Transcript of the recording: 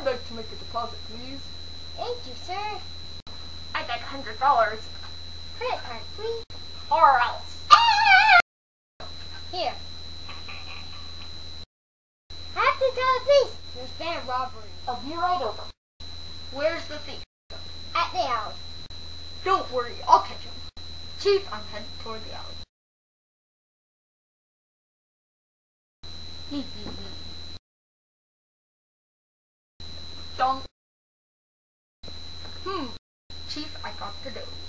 like to make a deposit, please. Thank you, sir. I'd like $100. Credit card, please. Or else. Here. I have to tell the police. There's bank robbery. I'll be right over. Where's the thief? At the house. Don't worry, I'll catch him. Chief, I'm headed toward the alley. Don't. Chief, I got the dough.